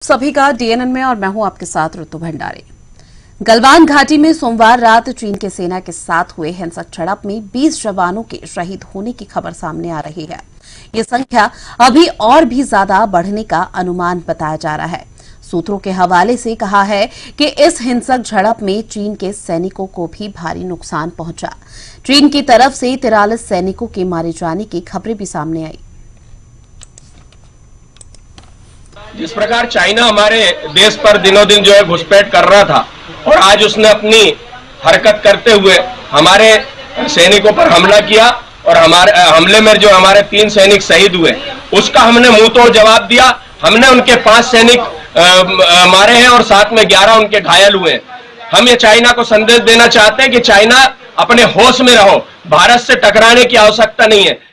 सभी का डीएनएन में और मैं हूं आपके साथ ऋतु भंडारी। गलवान घाटी में सोमवार रात चीन के सेना के साथ हुए हिंसक झड़प में 20 जवानों के शहीद होने की खबर सामने आ रही है। ये संख्या अभी और भी ज्यादा बढ़ने का अनुमान बताया जा रहा है। सूत्रों के हवाले से कहा है कि इस हिंसक झड़प में चीन के सैनिकों को भी भारी नुकसान पहुंचा। चीन की तरफ से 43 सैनिकों के मारे जाने की खबरें भी सामने आई। जिस प्रकार चाइना हमारे देश पर दिनों दिन जो है घुसपैठ कर रहा था और आज उसने अपनी हरकत करते हुए हमारे सैनिकों पर हमला किया और हमारे हमले में जो हमारे 3 सैनिक शहीद हुए उसका हमने मुंह तोड़ जवाब दिया। हमने उनके 5 सैनिक मारे हैं और साथ में 11 उनके घायल हुए हैं। हम ये चाइना को संदेश देना चाहते हैं कि चाइना अपने होश में रहो, भारत से टकराने की आवश्यकता नहीं है।